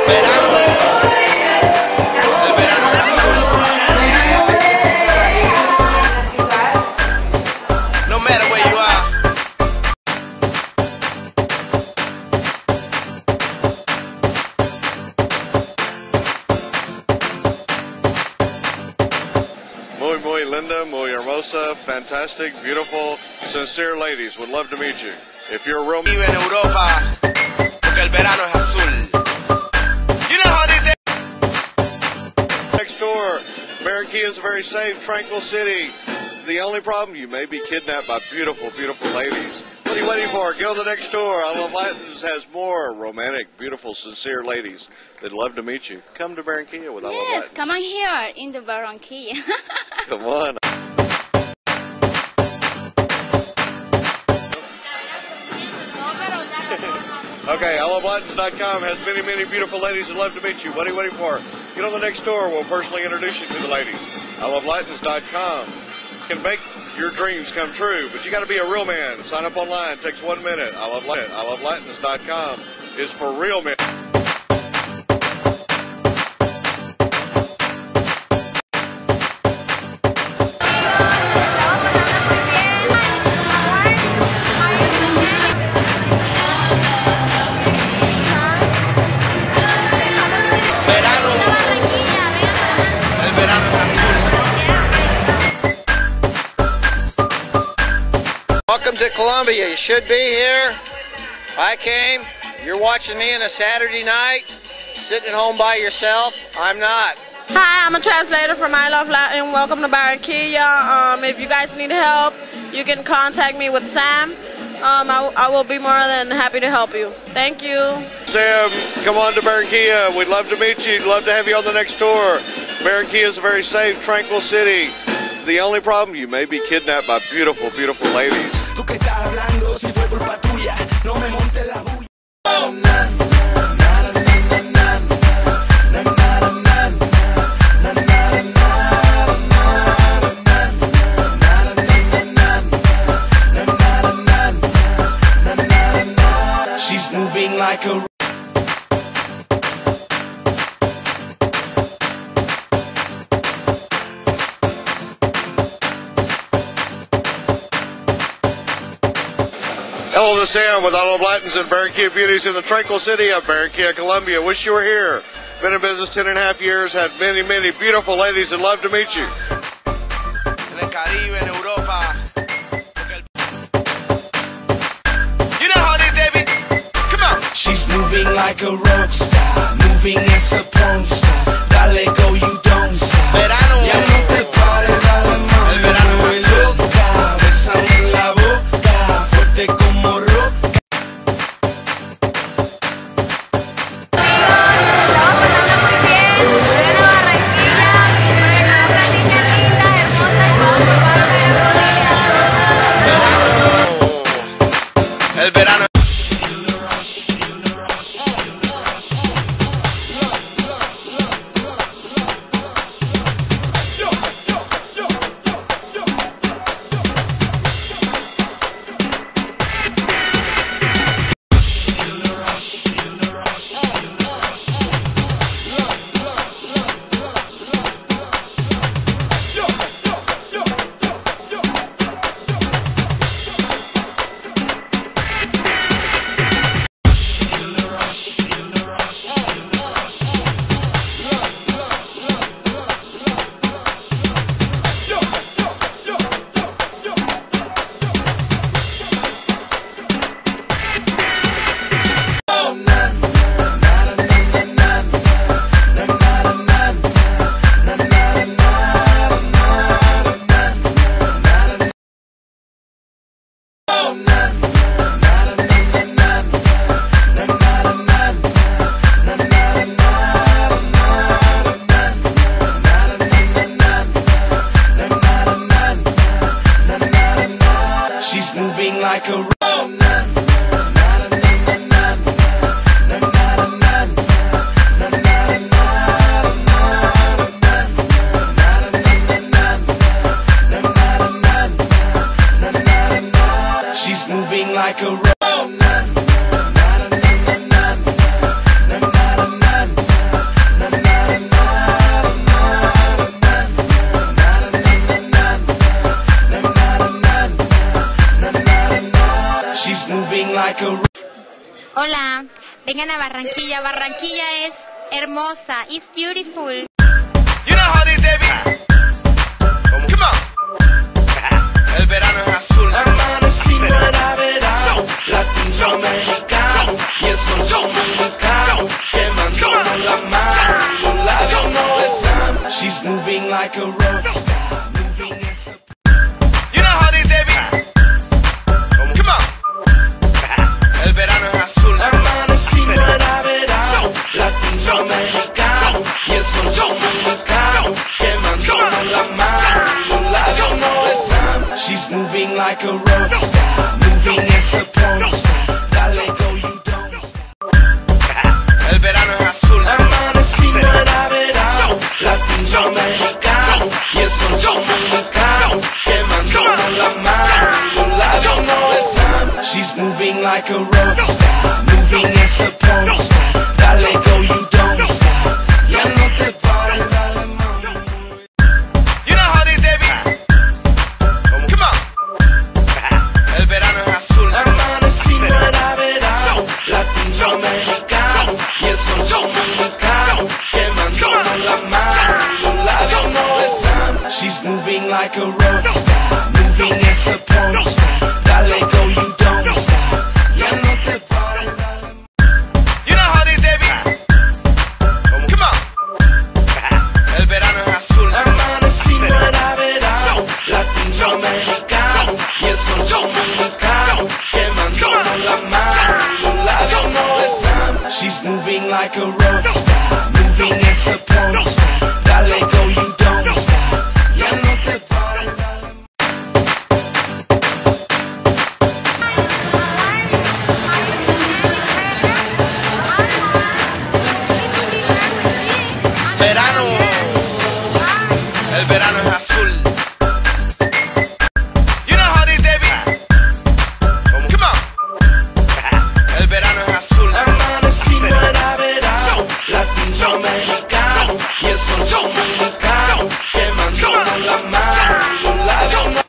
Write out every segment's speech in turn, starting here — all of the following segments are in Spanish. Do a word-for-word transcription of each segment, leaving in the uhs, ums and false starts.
Linda, muy hermosa, fantastic, beautiful, sincere ladies. Would love to meet you. If you're a real... Vive en Europa, porque el verano es azul. You know how they... Next door, Barranquilla is a very safe, tranquil city. The only problem, you may be kidnapped by beautiful, beautiful ladies. What are you waiting for? Go to the next door. I Love Latins has more romantic, beautiful, sincere ladies that'd love to meet you. Come to Barranquilla with I Love Latins. Yes, come on here in the Barranquilla. Come on. Okay, I Love Latins dot com has many, many beautiful ladies that love to meet you. What are you waiting for? Get on the next door. We'll personally introduce you to the ladies. I Love Latins dot com can make your dreams come true, but you got to be a real man. Sign up online. It takes one minute. I Love Latins. I Love Latins dot com is for real men. Welcome to Colombia. You should be here. I came. You're watching me on a Saturday night, sitting at home by yourself. I'm not. Hi, I'm a translator from I Love Latin. Welcome to Barranquilla. Um, if you guys need help, you can contact me with Sam. Um, I, I will be more than happy to help you. Thank you. Sam, come on to Barranquilla. We'd love to meet you. We'd love to have you on the next tour. Barranquilla is a very safe, tranquil city. The only problem, you may be kidnapped by beautiful, beautiful ladies. She's moving like a... Hello, this is Sam with I Love Latins and Barranquilla Beauties in the tranquil city of Barranquilla, Colombia. Wish you were here. Been in business ten and a half years, had many, many beautiful ladies that love to meet you. En el Caribe, en Europa. You know how it is, David? Come on. She's moving like a rock star, moving as a porn star. Dale go, you don't stop. Verano. Ya no te pares, dale mami. El verano es loca, bésame en la boca, fuerte como roca. El verano. She's moving like a She's moving like a Vengan a Barranquilla. Barranquilla es hermosa. It's beautiful. You know how this, David? Come on. El verano es azul. Amanecimos era verano. Latinoamericano. Y el sol dominicano. Quemándonos la mano. Los labios no besamos. She's moving like a rock star. Moving as a... You know how this, David? Come on. El verano es azul. Amanecimos era verano. Latinoamericano. Y el sol dominicano. Quemándonos la mano. Los labios no besamos. She's moving like a rock star. Moving as a porn star. Dale go, you don't stop. El verano es azul. Amanecimos era verano. Latinoamericano. Y el sol dominicano. Quemándonos la mano. Los labios no besamos. She's moving like a rock star. Moving as a porn star. Dale go, you don't stop. Ya no te pares, dale mami. You know how this, David? Come on. El verano es azul. Amanecimos era verano. Latinoamericano. Y el sol dominicano. Quemándonos la mano. Los labios no besamos. She's moving like a rock star. Moving as a porn star. Dale go, you don't stop. Ya no te pares, dale. You know how this, David? Come on. El verano es azul. Amanecimos era verano. Latinoamericano. Y el sol dominicano. Quemándonos la mano. Los labios no besamos. She's moving like a rock star. Moving as a porn star. Dale go, you don't stop. Ya no te pares, dale. Verano. El verano es azul. You know how this, David? Come on. El verano es azul. Amanecimos era verano. Latinoamericano. Y el sol dominicano. Quemándonos la mano. Los labios no...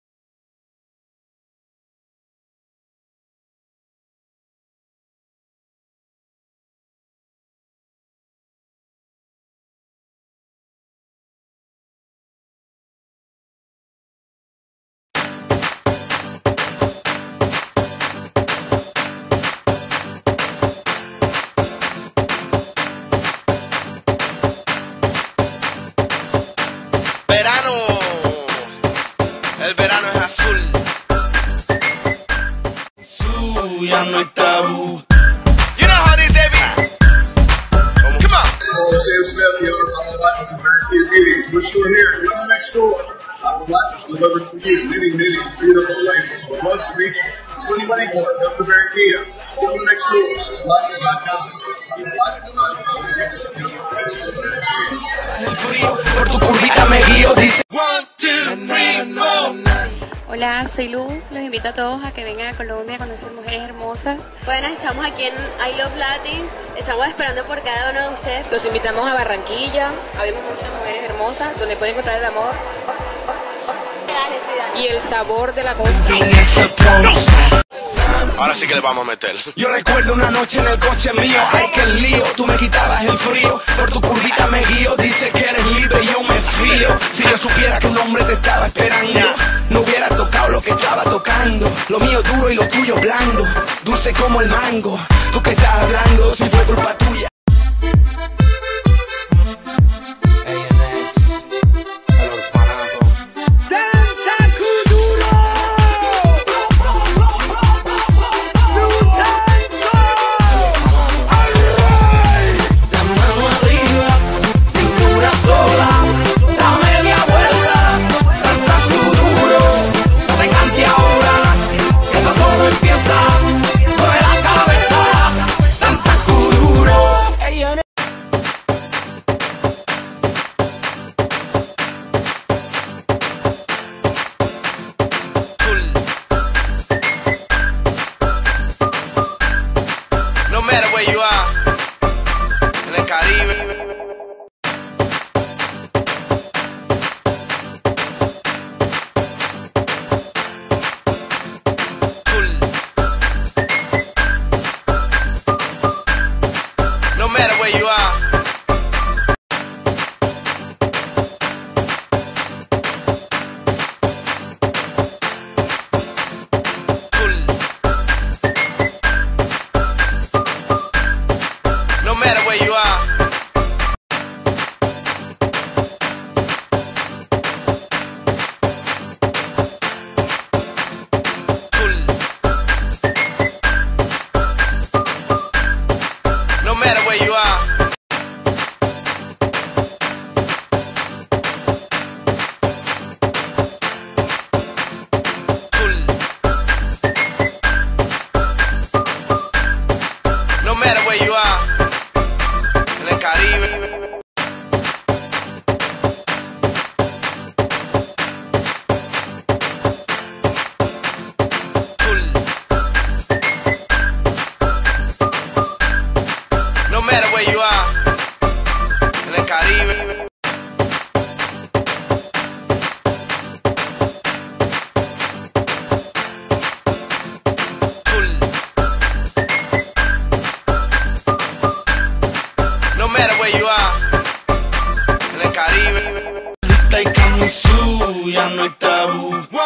Verano. El verano es azul. Su, ya no hay tabú. You know how this, David? Come on. Hello, Sam Smith, the owner of Olive Lightnings and Barracuda Beauties. We're still here. You're on the next door. Olive Lightnings delivers for you. Many, many beautiful ladies. We'd love to meet you. What are you waiting for? Come to Barracuda. Go to the next door. Olive Lightnings dot com. Olive Lightnings dot com. El frío por tu curvita me guío. Dice one, two, three, four. Hola, soy Luz. Los invito a todos a que vengan a Colombia a conocer mujeres hermosas. Bueno, estamos aquí en I Love Latin. Estamos esperando por cada uno de ustedes. Los invitamos a Barranquilla. Habemos muchas mujeres hermosas donde pueden encontrar el amor y el sabor de la costa. Ahora sí que le vamos a meter. Yo recuerdo una noche en el coche mío. Ay, qué lío, tú me quitabas el frío. Por tu curvita me guío. Dice que eres libre, yo me fío. Si yo supiera que un hombre te estaba esperando, no hubiera tocado lo que estaba tocando. Lo mío duro y lo tuyo blando. Dulce como el mango. Tú que estás hablando, si fue culpa tuya. Caribe. No matter where you are, en el Caribe. No matter where you are, en el Caribe. Lista y Kamisu, ya no hay tabú.